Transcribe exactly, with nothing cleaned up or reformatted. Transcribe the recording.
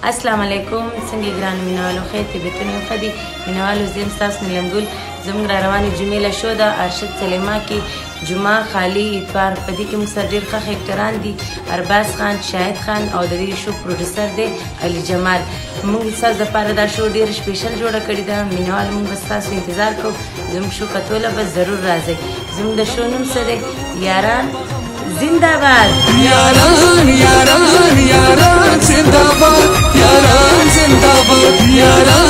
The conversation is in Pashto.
السلام علیکم. څنګه ګران مینوالو خیر طبیعتونه یو ښه دي مینوالو زه یم ستاسو نیلم ګل. زموږ را روانې جمعې له شو ده ارشد سلیما کې جمعه خالي اتوار. په دې کې موږ سره ډېر ښه اکټران دي، ارباز خان، شاهد خان او د دې شو پروډوسر دی علي جمال. موږ ستاسو دپاره دا شو ډېر سپیشل جوړه کړې ده. مینوال موږ به ستاسو انتظار کوو. زموږ شو کتوله به ضرور راځئ. زموږ د شو نوم څه دی؟ یاران زنداباد. یاران یاران یاران زنداباد، یاران زنداباد، یاران